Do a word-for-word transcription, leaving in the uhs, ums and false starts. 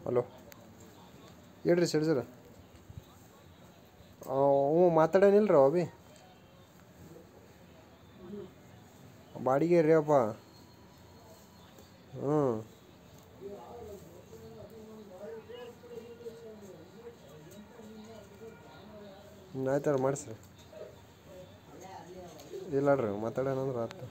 hello ಹೇಳ್ರಿ sir ಸರ ಹ್ಞೂ ಮಾತಾಡೇನಿಲ್ಲ ರೀ ಅವ ಭೀ ಬಾಡಿಗೆ ರೀ ಅಪ್ಪ ಹ್ಞೂ ಆಯ್ತಾರ ಮಾಡಿಸ್ರಿ ಇಲ್ಲ ರೀ ಮಾತಾಡೋಣಂದ್ರೆ ಆಯ್ತು